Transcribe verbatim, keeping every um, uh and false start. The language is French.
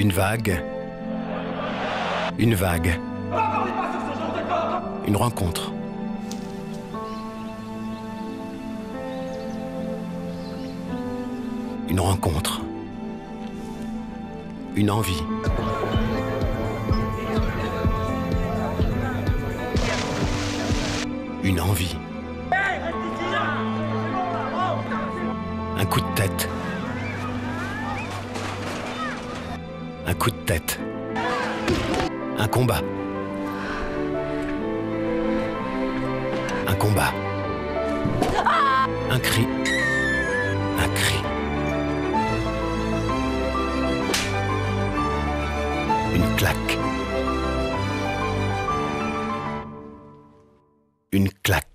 Une vague. Une vague. Une rencontre. Une rencontre. Une envie. Une envie. Un coup de tête. Un coup de tête. Un combat. Un combat. Un cri. Un cri. Une claque. Une claque.